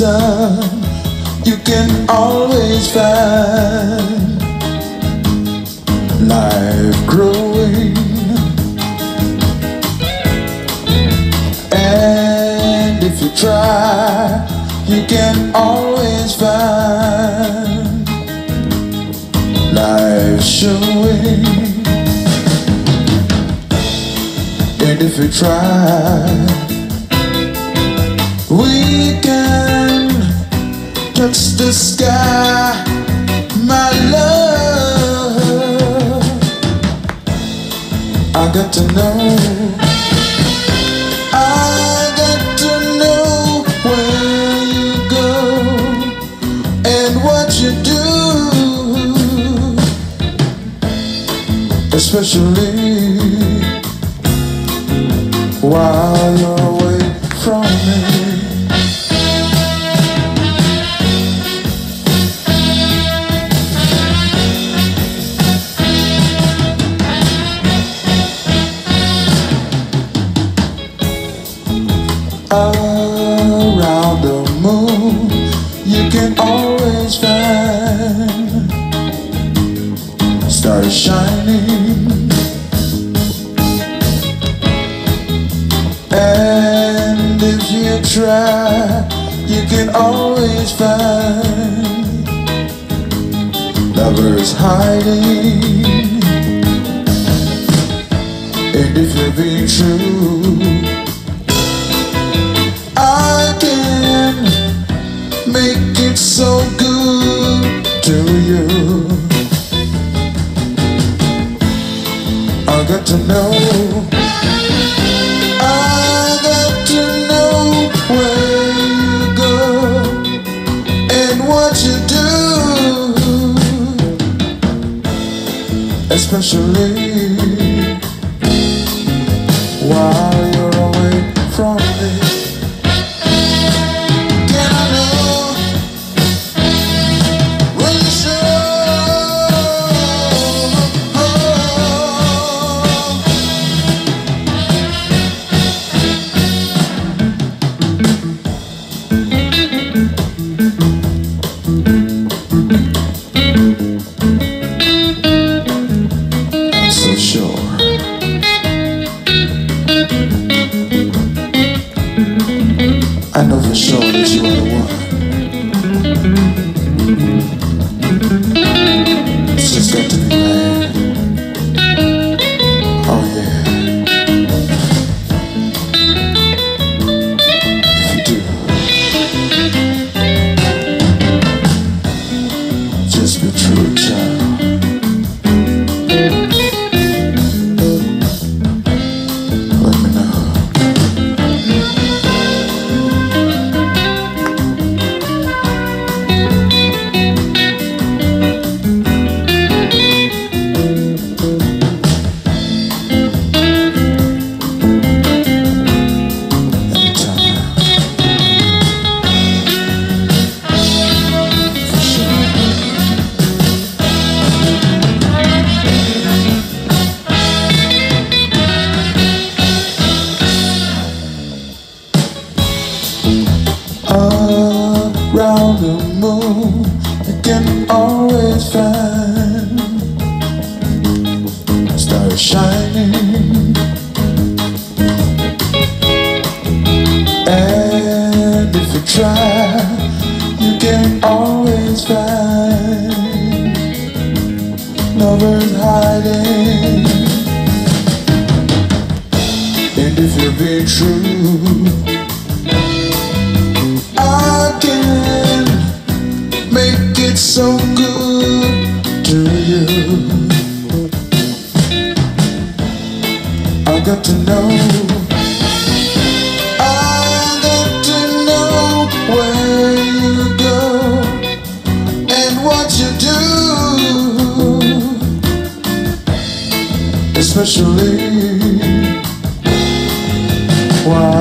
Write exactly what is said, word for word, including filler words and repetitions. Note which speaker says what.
Speaker 1: sun, you can always find life growing. And if you try, you can always find life showing. And if you try, we can touch the sky, my love. I got to know, I got to know where you go and what you do, especially while you're away from me. Around the moon, you can always find stars shining. And if you try, you can always find lovers hiding. And if you're being true, I can make it so good to you. I got to know, I got to know where you go and what you do, especially while you're away from me. I know for sure that you are the one. It's just got to be right. Oh yeah. If you do, just be true, child. Let me know. Around the moon, you can always find stars shining. And if you try, you can always find lovers hiding. And if you're being true, I can make it so good to you. I got to know, I got to know where you go and what you do, especially while